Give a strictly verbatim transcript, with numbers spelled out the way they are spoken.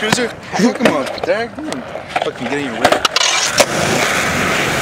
Cruiser? Hook him up, Derek. Fucking getting your whip.